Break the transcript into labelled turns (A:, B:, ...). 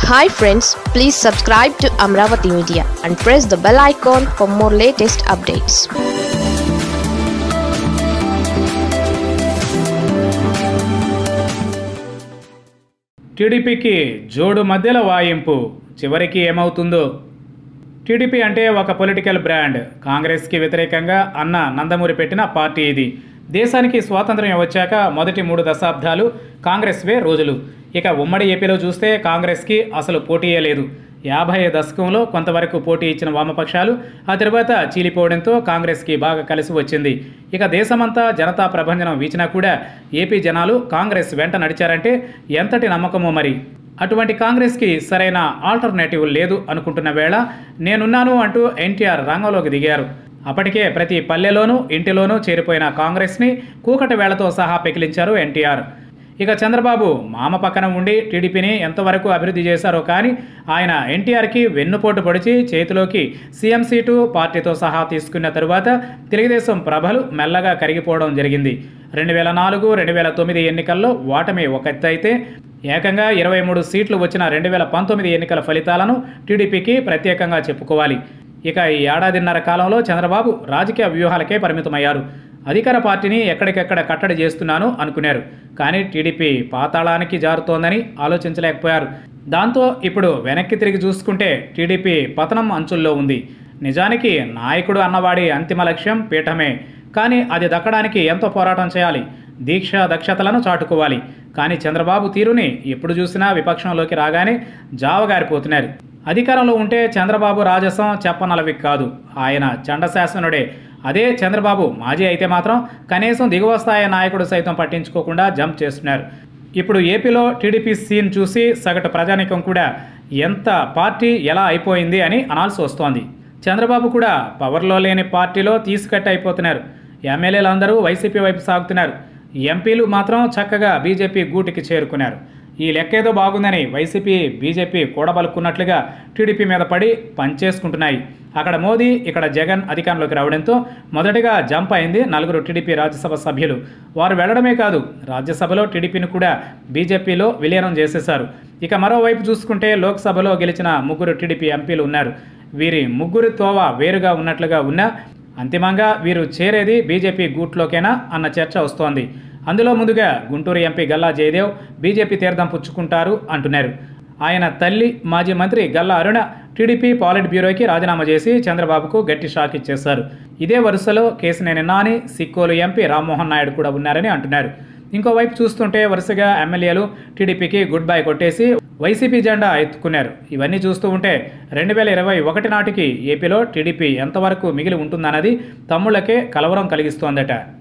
A: Hi friends, please subscribe to Amravati Media and press the bell icon for more latest updates.
B: టీడీపీకి జోడు మధ్యలో వాయింపు చివరికి ఏమవుతుందో. TDP అంటే ఒక పొలిటికల్ బ్రాండ్. కాంగ్రెస్కి వ్యతిరేకంగా అన్న నందమూరి పెట్టిన పార్టీ ఇది. దేశానికి స్వాతంత్ర్యం వచ్చాక మొదటి 3 దశాబ్దాలు కాంగ్రెస్వే రోజులు. ఇక ఉమ్మడి ఏపీలో చూస్తే కాంగ్రెస్కి అసలు పోటీయే లేదు. 50 దశకంలో కొంతవరకు పోటీ ఇచ్చిన వామపక్షాలు ఆ తర్వాత చీలిపోవడంతో కాంగ్రెస్కి బాగా కలిసి వచ్చింది. ఇక దేశమంతా జనతా ప్రభంజనం వీచినా కూడా ఏపీ జనాలు కాంగ్రెస్ వెంట నడిచారంటే ఎంతటి నమ్మకమో మరి. అటువంటి కాంగ్రెస్కి సరైన ఆల్టర్నేటివ్ లేదు అనుకుంటున్న వేళ నేనున్నాను అంటూ ఎన్టీఆర్ రంగంలోకి దిగారు. అప్పటికే ప్రతి పల్లెలోనూ ఇంటిలోనూ చేరిపోయిన కాంగ్రెస్ని కూకటి వేళ్లతో సహా పెకిలించారు ఎన్టీఆర్. ఇక చంద్రబాబు మామ పక్కన ఉండి టీడీపీని ఎంతవరకు అభివృద్ధి చేశారో కానీ ఆయన ఎన్టీఆర్కి వెన్నుపోటు పొడిచి చేతిలోకి సీఎం సీటు పార్టీతో సహా తీసుకున్న తరువాత తెలుగుదేశం ప్రభలు మెల్లగా కరిగిపోవడం జరిగింది. 2004-2009 ఎన్నికల్లో ఓటమి ఒక ఎత్తు అయితే ఏకంగా 23 సీట్లు వచ్చిన 2019 ఎన్నికల ఫలితాలను టీడీపీకి ప్రత్యేకంగా చెప్పుకోవాలి. ఇక ఈ ఏడాదిన్నర కాలంలో చంద్రబాబు రాజకీయ వ్యూహాలకే పరిమితమయ్యారు. అధికార పార్టీని ఎక్కడికెక్కడ కట్టడి చేస్తున్నాను అనుకున్నారు. కానీ టీడీపీ పాతాళానికి జారుతోందని ఆలోచించలేకపోయారు. దాంతో ఇప్పుడు వెనక్కి తిరిగి చూసుకుంటే టీడీపీ పతనం అంచుల్లో ఉంది. నిజానికి నాయకుడు అన్నవాడి అంతిమ లక్ష్యం పీఠమే. కానీ అది దక్కడానికి ఎంతో పోరాటం చేయాలి, దీక్ష దక్షతలను చాటుకోవాలి. కానీ చంద్రబాబు తీరుని ఎప్పుడు చూసినా విపక్షంలోకి రాగానే జావగారిపోతున్నారు. అధికారంలో ఉంటే చంద్రబాబు రాజసం చెప్పనలవి కాదు, ఆయన చండశాసనుడే. అదే చంద్రబాబు మాజీ అయితే మాత్రం కనీసం దిగువ స్థాయి నాయకుడు సైతం పట్టించుకోకుండా జంప్ చేస్తున్నారు. ఇప్పుడు ఏపీలో టీడీపీ సీన్ చూసి సగటు ప్రజానీకం కూడా ఎంత పార్టీ ఎలా అయిపోయింది అని అనాల్సి వస్తోంది. చంద్రబాబు కూడా పవర్లో లేని పార్టీలో తీసుకట్టి అయిపోతున్నారు. ఎమ్మెల్యేలందరూ వైసీపీ వైపు సాగుతున్నారు. ఎంపీలు మాత్రం చక్కగా బీజేపీ గూటికి చేరుకున్నారు. ఈ లెక్కేదో బాగుందని వైసీపీ బీజేపీ కూడబలుక్కున్నట్లుగా టీడీపీ మీద పడి పనిచేసుకుంటున్నాయి. అక్కడ మోదీ, ఇక్కడ జగన్ అధికారంలోకి రావడంతో మొదటిగా జంప్ అయింది 4 టీడీపీ రాజ్యసభ సభ్యులు. వారు వెళ్లడమే కాదు, రాజ్యసభలో టీడీపీని కూడా బీజేపీలో విలీనం చేసేశారు. ఇక మరోవైపు చూసుకుంటే లోక్సభలో గెలిచిన 3 టీడీపీ ఎంపీలు ఉన్నారు. వీరి ముగ్గురి తోవ వేరుగా ఉన్నట్లుగా ఉన్నా అంతిమంగా వీరు చేరేది బీజేపీ గూట్లోకేనా అన్న చర్చ వస్తోంది. అందులో ముందుగా గుంటూరు ఎంపీ గల్లా జయదేవ్ బీజేపీ తీర్థం పుచ్చుకుంటారు అంటున్నారు. ఆయన తల్లి మాజీ మంత్రి గల్లా అరుణ టీడీపీ పాలిట్ బ్యూరోకి రాజీనామా చేసి చంద్రబాబుకు గట్టి షాక్ ఇచ్చేశారు. ఇదే వరుసలో కేసినేని నాని, సిక్కోలు ఎంపీ రామ్మోహన్ నాయుడు కూడా ఉన్నారని అంటున్నారు. ఇంకోవైపు చూస్తుంటే వరుసగా ఎమ్మెల్యేలు టీడీపీకి గుడ్ బై కొట్టేసి వైసీపీ జెండా ఎత్తుకున్నారు. ఇవన్నీ చూస్తూ ఉంటే 2021 నాటికి ఏపీలో టీడీపీ ఎంతవరకు మిగిలి ఉంటుందన్నది తమ్ముళ్లకే కలవరం కలిగిస్తోందట.